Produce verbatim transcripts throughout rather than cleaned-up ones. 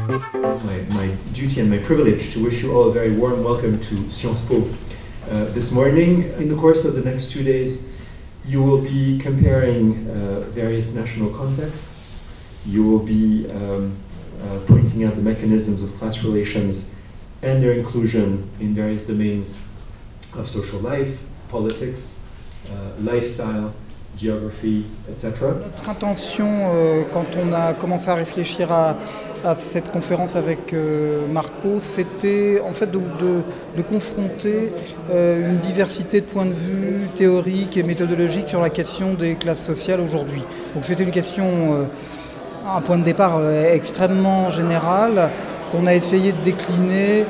It's my, my duty and my privilege to wish you all a very warm welcome to Sciences Po. Uh, this morning, in the course of the next two days, you will be comparing uh, various national contexts. You will be um, uh, pointing out the mechanisms of class relations and their inclusion in various domains of social life, politics, uh, lifestyle, geography, et cetera. Notre intention, euh, quand on a commencé à réfléchir à, à cette conférence avec euh, Marco, c'était en fait de, de, de confronter euh, une diversité de points de vue théoriques et méthodologiques sur la question des classes sociales aujourd'hui. Donc c'était une question, euh, un point de départ euh, extrêmement général, qu'on a essayé de décliner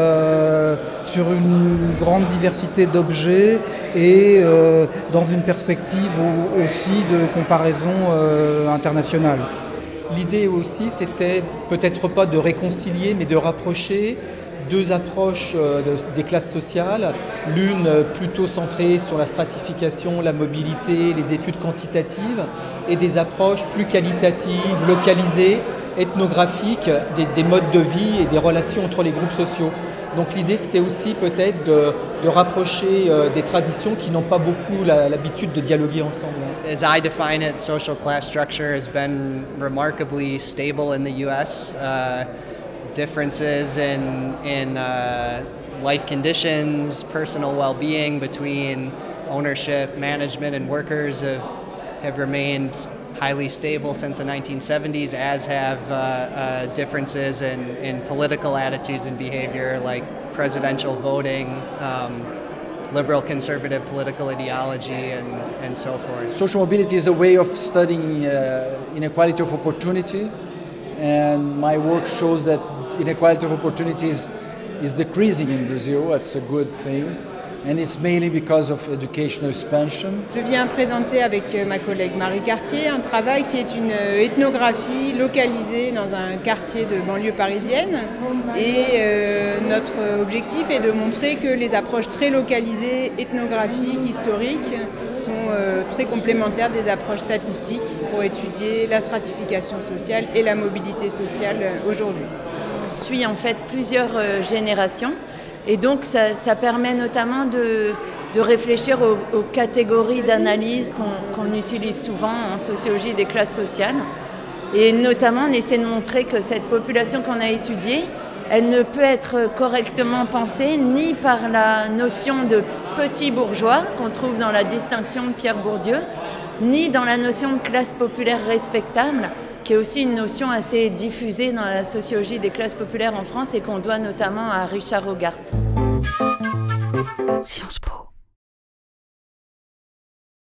euh, sur une grande diversité d'objets et euh, dans une perspective aussi de comparaison euh, internationale. L'idée aussi, c'était peut-être pas de réconcilier, mais de rapprocher deux approches euh, de, des classes sociales, l'une plutôt centrée sur la stratification, la mobilité, les études quantitatives, et des approches plus qualitatives, localisées, ethnographiques des, des modes de vie et des relations entre les groupes sociaux. Donc l'idée c'était aussi peut-être de, de rapprocher euh, des traditions qui n'ont pas beaucoup la, l'habitude de dialoguer ensemble. As I define it, social class structure has been remarkably stable in the U S. Uh, differences in, in uh, life conditions, personal well-being between ownership, management and workers have, have remained highly stable since the nineteen seventies, as have uh, uh, differences in, in political attitudes and behavior like presidential voting, um, liberal conservative political ideology, and, and so forth. Social mobility is a way of studying uh, inequality of opportunity, and my work shows that inequality of opportunities is decreasing in Brazil. That's a good thing. And it's mainly because of educational expansion. Je viens présenter avec ma collègue Marie Cartier un travail qui est une ethnographie localisée dans un quartier de banlieue parisienne. Et euh, notre objectif est de montrer que les approches très localisées, ethnographiques, historiques, sont euh, très complémentaires des approches statistiques pour étudier la stratification sociale et la mobilité sociale aujourd'hui. On suit en fait plusieurs euh, générations. Et donc ça, ça permet notamment de, de réfléchir aux, aux catégories d'analyse qu'on, qu'on utilise souvent en sociologie des classes sociales. Et notamment on essaie de montrer que cette population qu'on a étudiée, elle ne peut être correctement pensée ni par la notion de petit bourgeois qu'on trouve dans la distinction de Pierre Bourdieu, ni dans la notion de classe populaire respectable, qui est aussi une notion assez diffusée dans la sociologie des classes populaires en France et qu'on doit notamment à Richard Hogarth. Sciences Po.